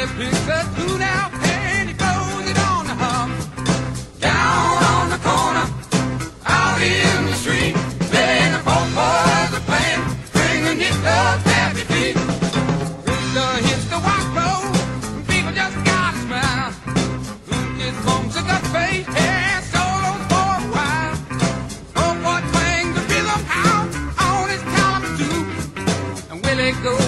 just picks a tune out and he throws it on the hum. Down on the corner, out in the street, playing the folk boys are playing, bringing it up happy feet. Rooster hits the white road, people just gotta smile. Lucas bumps a gut face, and solos for a while. Oh, boy, twang the rhythm out on his caliber too, and Willie goes